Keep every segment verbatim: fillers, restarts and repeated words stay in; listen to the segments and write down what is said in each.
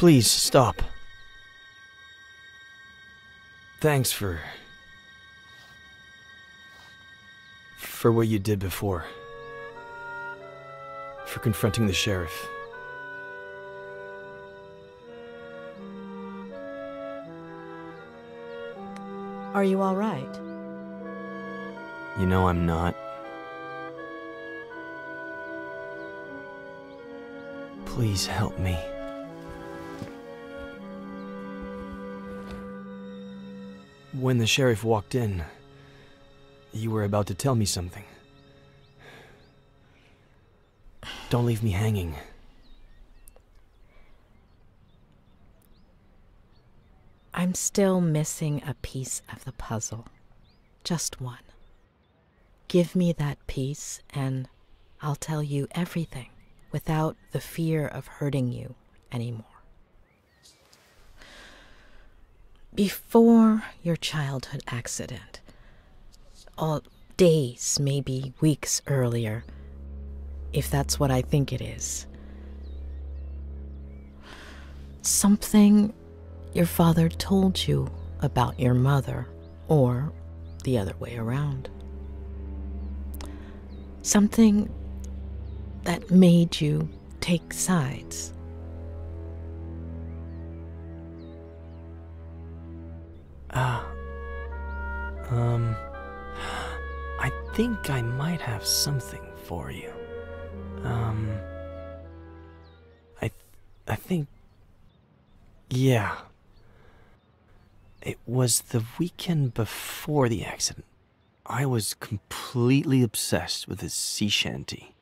Please, stop. Thanks for... for what you did before. For confronting the sheriff. Are you all right? You know I'm not. Please help me. When the sheriff walked in, you were about to tell me something. Don't leave me hanging. I'm still missing a piece of the puzzle. Just one. Give me that piece and I'll tell you everything without the fear of hurting you anymore. Before your childhood accident, all days, maybe weeks earlier, if that's what I think it is, something your father told you about your mother, or the other way around. Something that made you take sides. Ah. Uh, um... I think I might have something for you. Um... I... Th I think... Yeah. It was the weekend before the accident. I was completely obsessed with his sea shanty.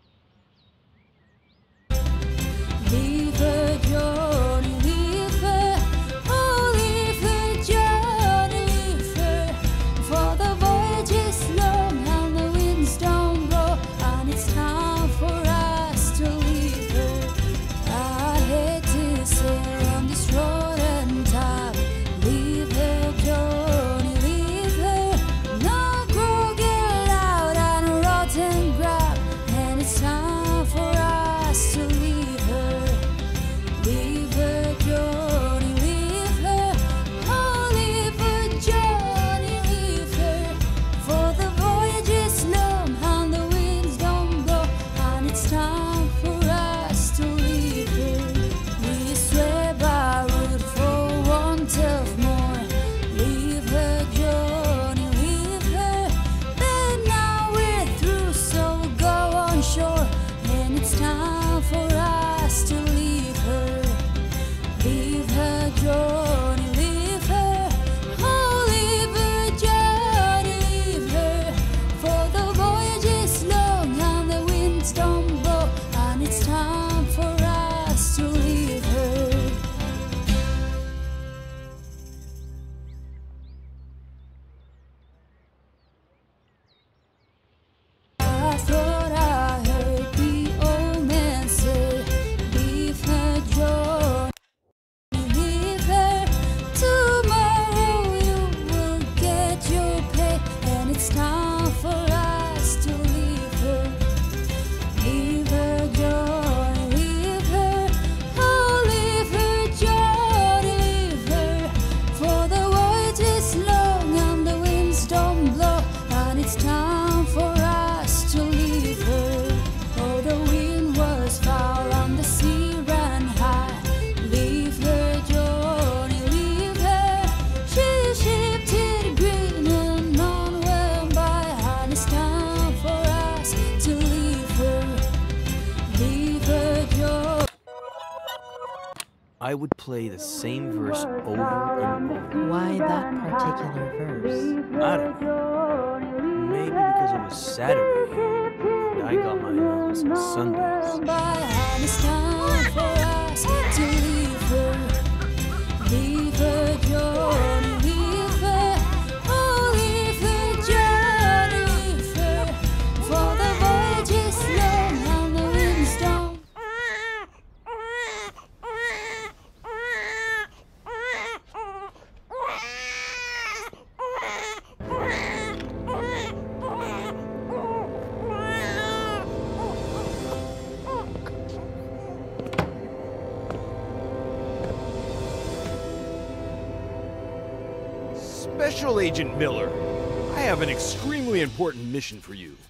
Leave her, Johnny, leave her. Oh, leave her, Johnny, leave her. For the voyage is long and the winds don't blow, and it's time for us to leave her. I hate to sail on this road and time. Leave her, Johnny, leave her. No grow, get loud and rotten grab, and it's time for us to leave her. Leave her, Johnny, leave her. Oh, leave her, Johnny, leave her. For the voyage is long and the winds don't blow, and it's time for us to leave her. We swear by root for want of more. Leave her, Johnny, leave her. But now we're through, so go on shore, and it's time for us to leave her. Leave her, Johnny, leave her. Oh, leave her, Johnny, leave her. For the voyage is long and the winds don't blow, and it's time for us to leave her. I thought I heard the old man say, leave her, Johnny, leave her. Tomorrow you will get your pay, and it's time for us to leave her. Leave her, Johnny, leave her. Oh, leave her, Johnny, leave her. For the voyage is long and the winds don't blow, and it's time for us to leave her. Oh, the wind was foul and the sea ran high. Leave her, Johnny, leave her. She shifted green and none went by, and it's time for us to leave her. Leave her, Johnny. I would play the same verse over and over. Why that particular verse? I don't know. Maybe because it was Saturday, and I got my allowance on Sundays. By, and it's time for us to leave her. Leave her, Johnny, leave her. Oh, leave her, Johnny, leave her. For the voyage is long and the winds don't. Special Agent Miller, I have an extremely important mission for you.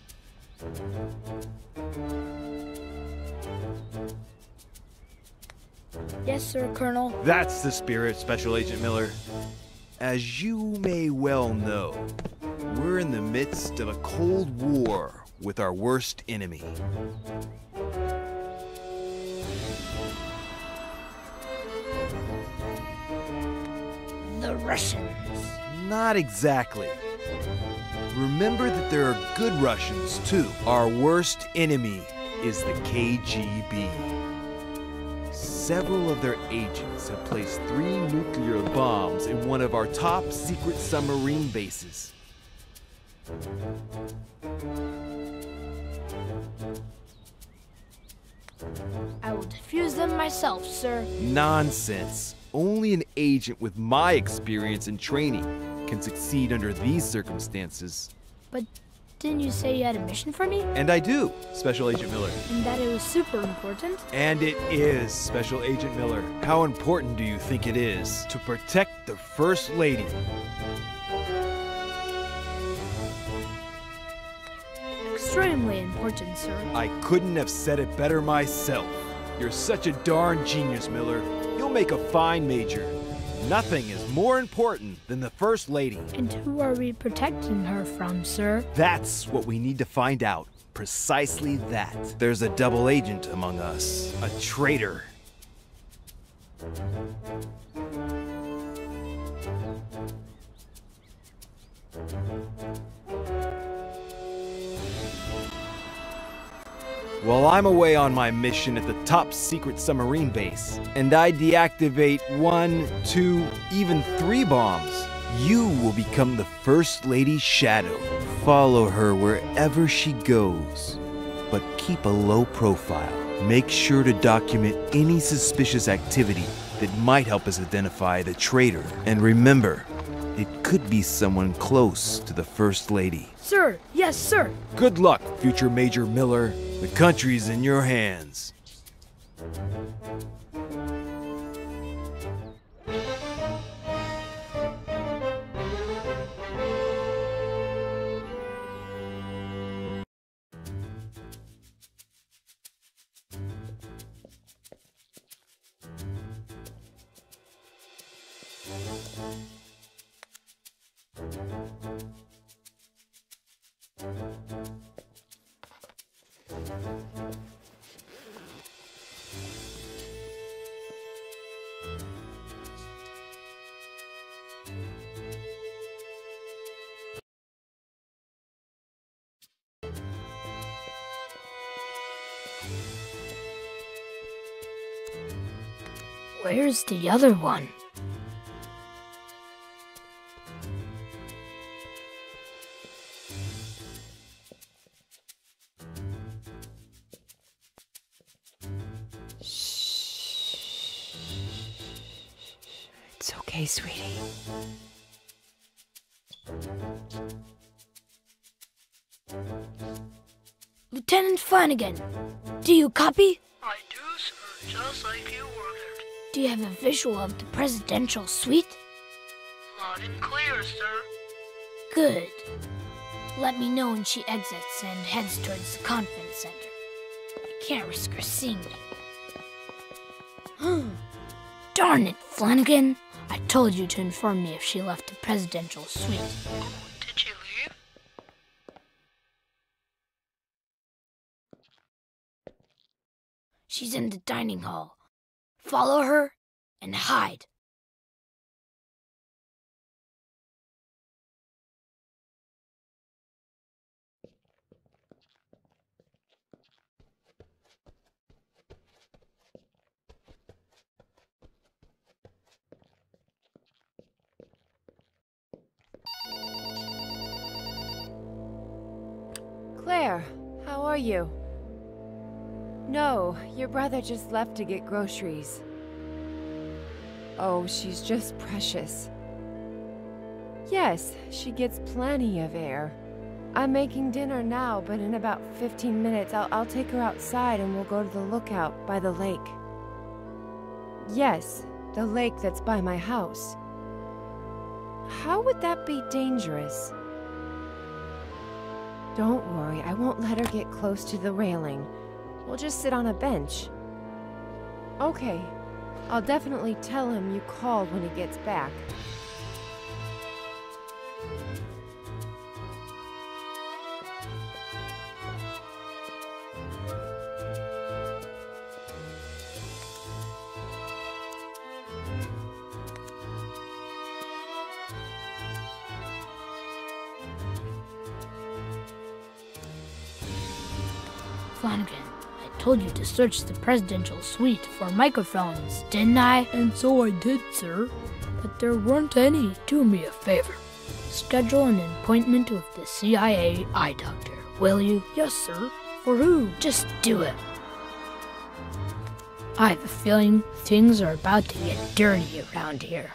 Yes, sir, Colonel. That's the spirit, Special Agent Miller. As you may well know, we're in the midst of a Cold War with our worst enemy. The Russians. Not exactly. Remember that there are good Russians, too. Our worst enemy is the K G B. Several of their agents have placed three nuclear bombs in one of our top secret submarine bases. I will defuse them myself, sir. Nonsense. Only an agent with my experience and training can succeed under these circumstances. But didn't you say you had a mission for me? And I do, Special Agent Miller. And that it was super important? And it is, Special Agent Miller. How important do you think it is to protect the First Lady? Extremely important, sir. I couldn't have said it better myself. You're such a darn genius, Miller. You'll make a fine major. Nothing is more important than the First Lady. And who are we protecting her from, sir? That's what we need to find out. Precisely that. There's a double agent among us. A traitor. While I'm away on my mission at the top secret submarine base, and I deactivate one, two, even three bombs, you will become the First Lady's shadow. Follow her wherever she goes, but keep a low profile. Make sure to document any suspicious activity that might help us identify the traitor. And remember, it could be someone close to the First Lady. Sir, yes, sir. Good luck, future Major Miller. The country's in your hands. Where's the other one? It's okay, sweetie. Lieutenant Flanagan, do you copy? I do, sir, just like you ordered. Do you have a visual of the presidential suite? Loud and clear, sir. Good. Let me know when she exits and heads towards the conference center. I can't risk her seeing me. Darn it, Flanagan. I told you to inform me if she left the presidential suite. Did she leave? She's in the dining hall. Follow her and hide. Claire, how are you? No, your brother just left to get groceries. Oh, she's just precious. Yes, she gets plenty of air. I'm making dinner now, but in about fifteen minutes I'll, I'll take her outside and we'll go to the lookout by the lake. Yes, the lake that's by my house. How would that be dangerous? Don't worry, I won't let her get close to the railing. We'll just sit on a bench. Okay, I'll definitely tell him you called when he gets back. Flanagan, I told you to search the presidential suite for microphones, didn't I? And so I did, sir. But there weren't any. Do me a favor. Schedule an appointment with the C I A eye doctor, will you? Yes, sir. For who? Just do it. I have a feeling things are about to get dirty around here.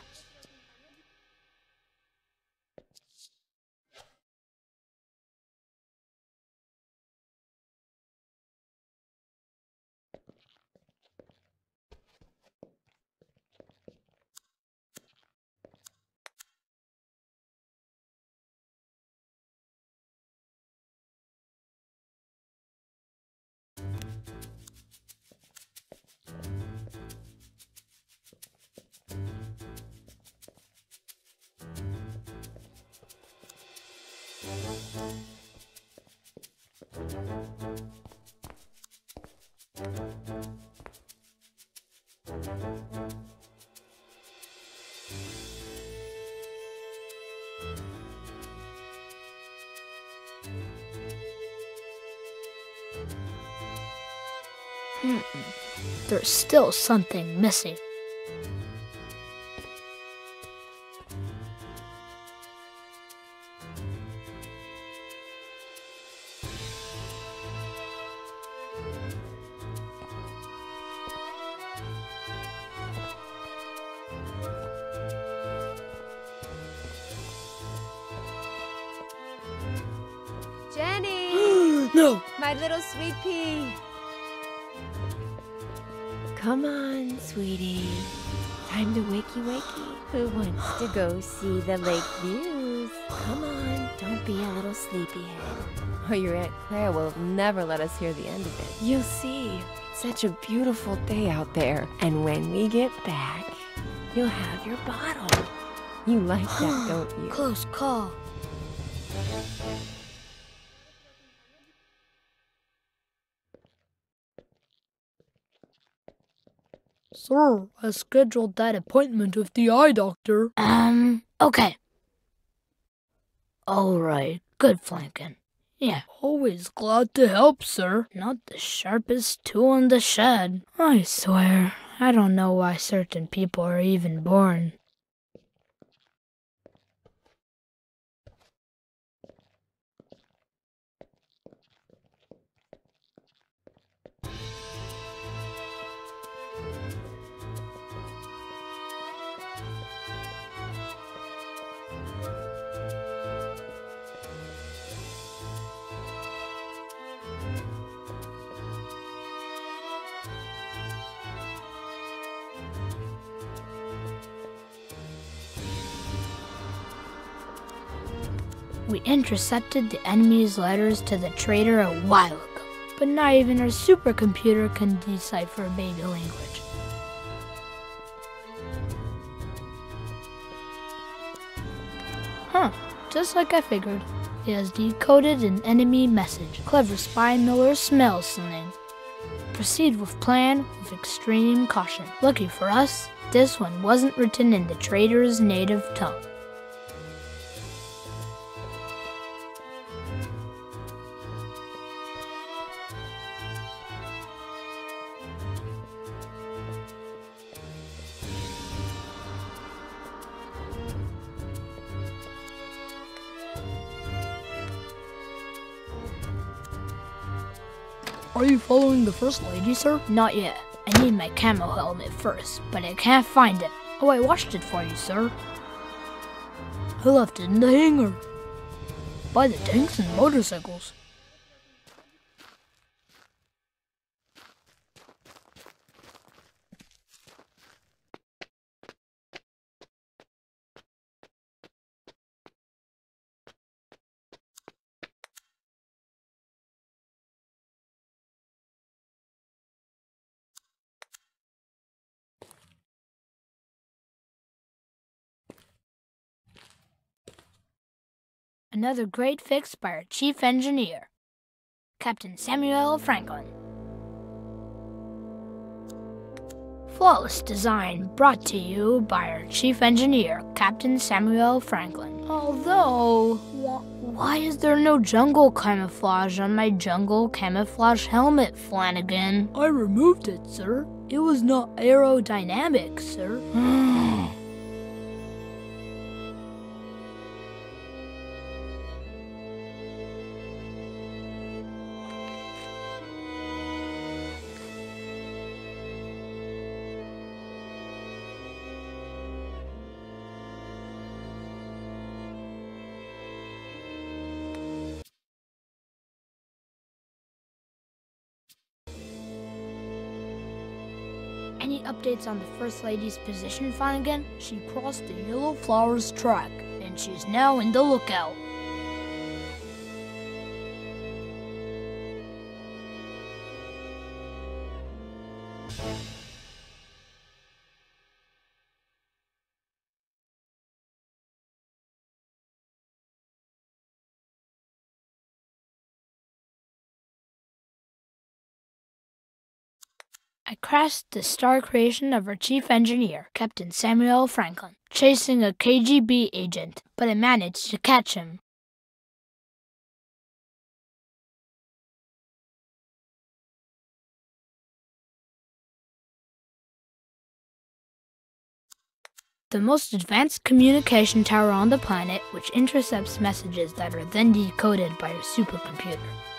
Mm-mm. There's still something missing. Jenny! No! My little sweet pea! Come on, sweetie. Time to wakey wakey. Who wants to go see the lake views? Come on, don't be a little sleepyhead. Or your Aunt Claire will never let us hear the end of it. You'll see. It's such a beautiful day out there. And when we get back, you'll have your bottle. You like that, don't you? Close call. Sir, I scheduled that appointment with the eye doctor. Um, okay. All right, good flanking. Yeah. Always glad to help, sir. Not the sharpest tool in the shed. I swear, I don't know why certain people are even born. We intercepted the enemy's letters to the traitor a while ago, but not even our supercomputer can decipher baby language. Huh, just like I figured. It has decoded an enemy message. Clever spy Miller smells something. Proceed with plan with extreme caution. Lucky for us, this one wasn't written in the traitor's native tongue. Are you following the First Lady, sir? Not yet. I need my camo helmet first, but I can't find it. Oh, I washed it for you, sir. I left it in the hangar. By the tanks and motorcycles. Another great fix by our chief engineer, Captain Samuel Franklin. Flawless design brought to you by our chief engineer, Captain Samuel Franklin. Although, wh- why is there no jungle camouflage on my jungle camouflage helmet, Flanagan? I removed it, sir. It was not aerodynamic, sir. Any updates on the First Lady's position, Flanagan? She crossed the Yellow Flowers track, and she's now in the lookout. I crashed the star creation of our chief engineer, Captain Samuel Franklin, chasing a K G B agent, but I managed to catch him. The most advanced communication tower on the planet, which intercepts messages that are then decoded by a supercomputer.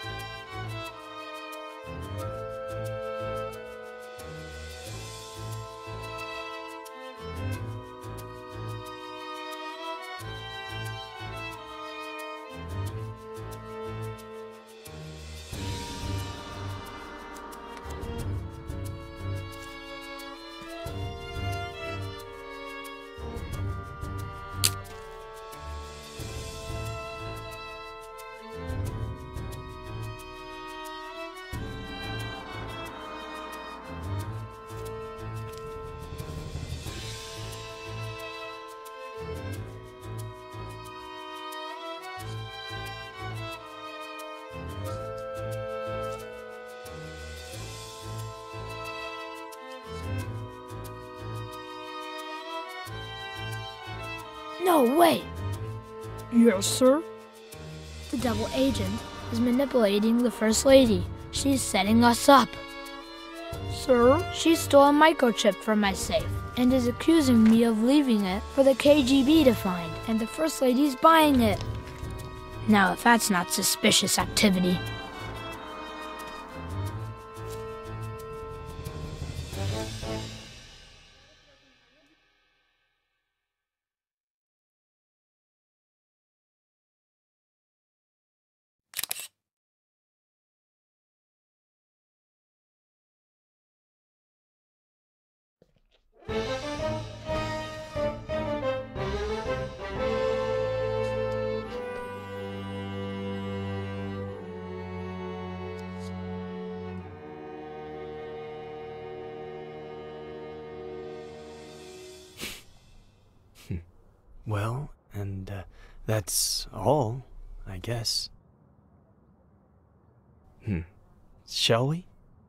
No, wait! Yes, sir? The double agent is manipulating the First Lady. She's setting us up. Sir? She stole a microchip from my safe and is accusing me of leaving it for the K G B to find, and the First Lady's buying it. Now, if that's not suspicious activity. Well, and uh, that's all, I guess. Hmm. Shall we?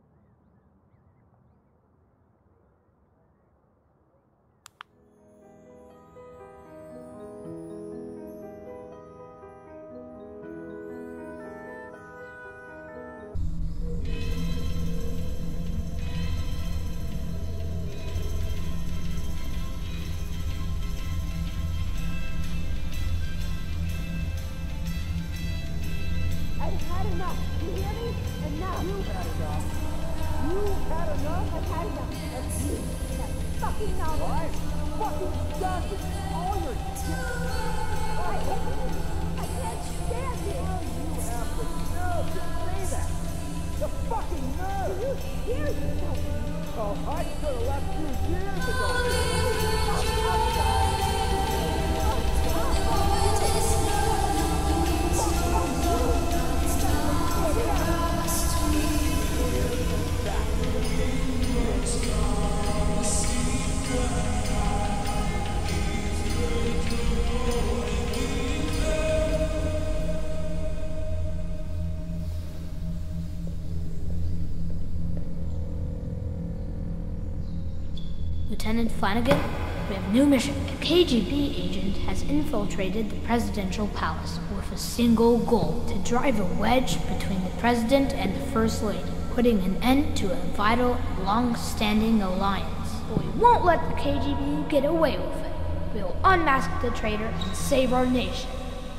I've had enough. You hear me? Enough. You've had enough. You've had enough. I've had enough. That's you. That fucking novel. I'm fucking done with all your shit. I hate it. I can't stand it. You have the nerve to say that. The fucking nerve. Do you hear yourself? Oh, I could have left you years ago. Lieutenant Flanagan, we have a new mission. A K G B agent has infiltrated the presidential palace with a single goal: to drive a wedge between the president and the first lady, putting an end to a vital, long-standing alliance. But we won't let the K G B get away with it. We will unmask the traitor and save our nation.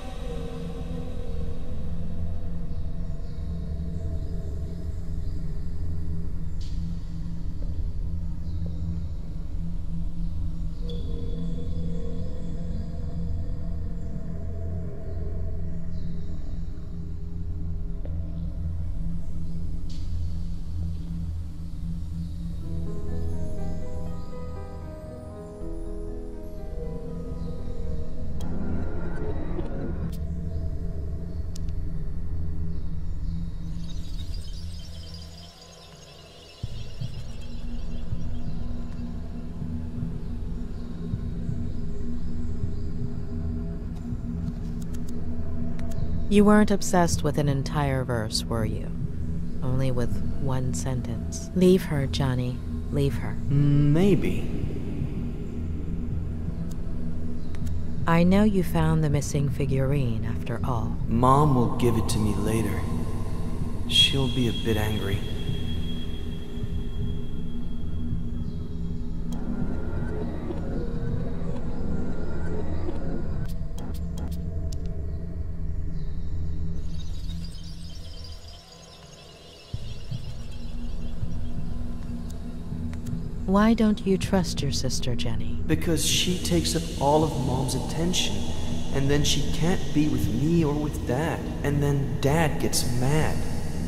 You weren't obsessed with an entire verse, were you? Only with one sentence. Leave her, Johnny. Leave her. Maybe. I know you found the missing figurine after all. Mom will give it to me later. She'll be a bit angry. Why don't you trust your sister, Jenny? Because she takes up all of Mom's attention, and then she can't be with me or with Dad, and then Dad gets mad.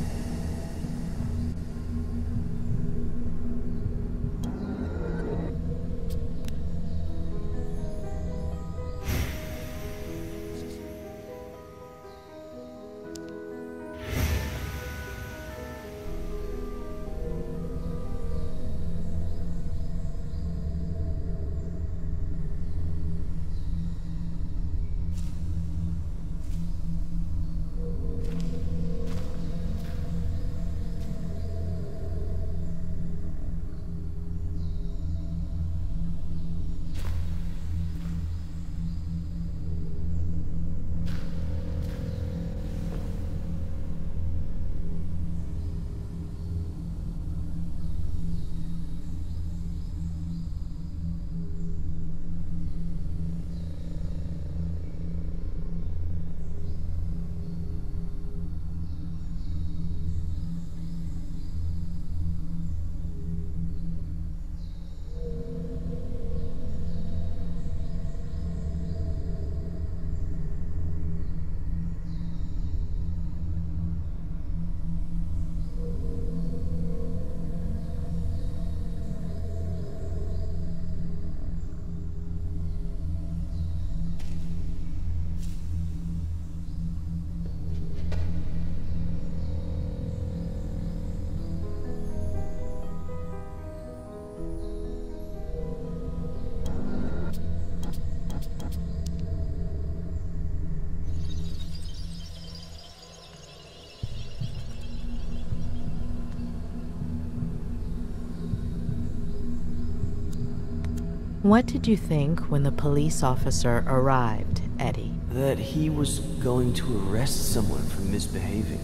What did you think when the police officer arrived, Eddie? That he was going to arrest someone for misbehaving.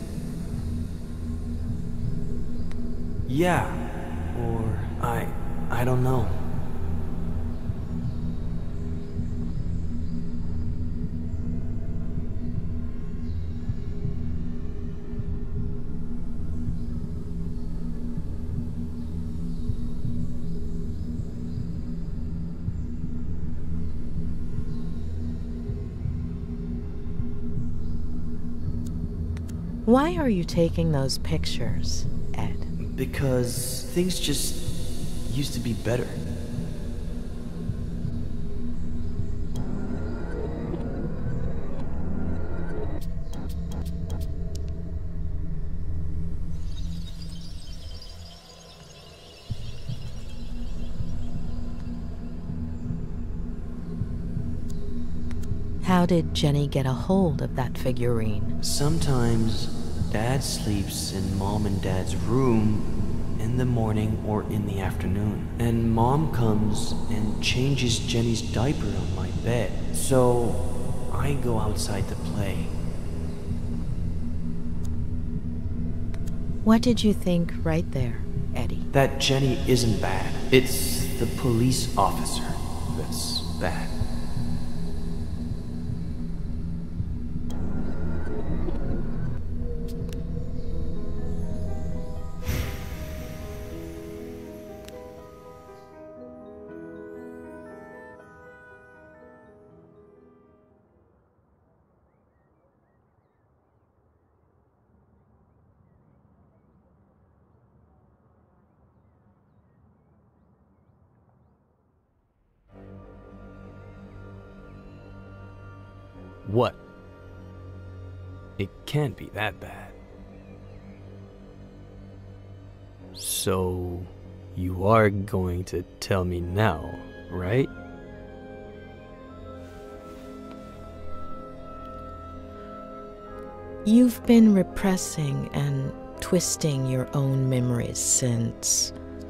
Yeah, or I... I don't know. Why are you taking those pictures, Ed? Because things just used to be better. How did Jenny get a hold of that figurine? Sometimes Dad sleeps in Mom and Dad's room, in the morning or in the afternoon. And Mom comes and changes Jenny's diaper on my bed. So I go outside to play. What did you think right there, Eddie? That Jenny isn't bad. It's the police officer that's bad. What? It can't be that bad. So, you are going to tell me now, right? You've been repressing and twisting your own memories since...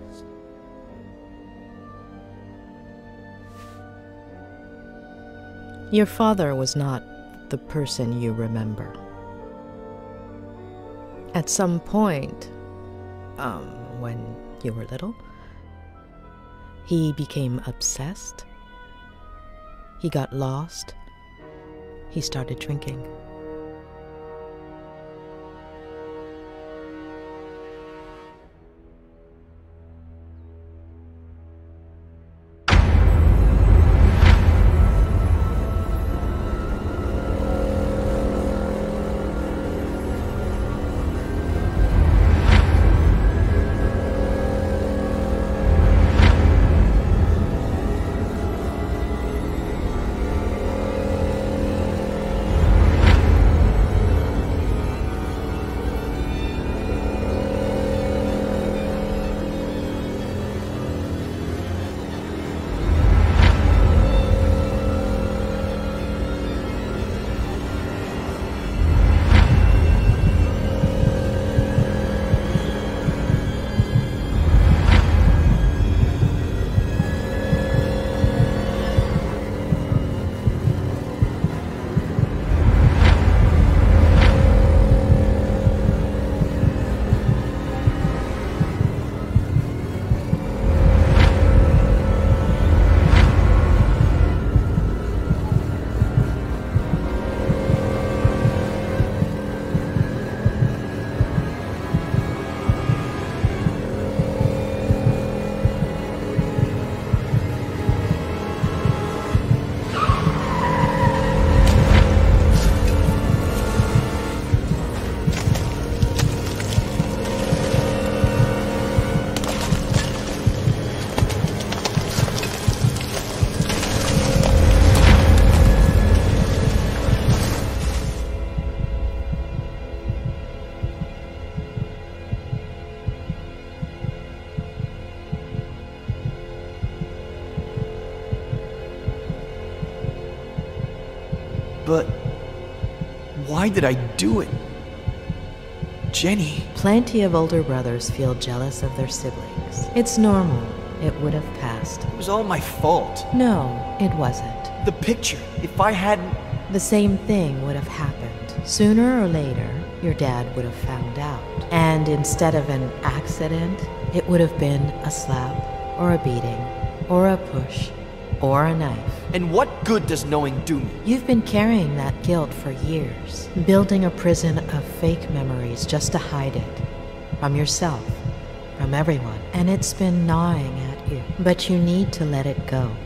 Your father was not the person you remember. At some point, um, when you were little, he became obsessed. He got lost. He started drinking. But why did I do it? Jenny. Plenty of older brothers feel jealous of their siblings. It's normal. It would have passed. It was all my fault. No, it wasn't. The picture. If I hadn't... The same thing would have happened. Sooner or later, your dad would have found out. And instead of an accident, it would have been a slap, or a beating, or a push, or a knife. And what good does knowing do me? You've been carrying that guilt for years, building a prison of fake memories just to hide it. From yourself, from everyone. And it's been gnawing at you. But you need to let it go.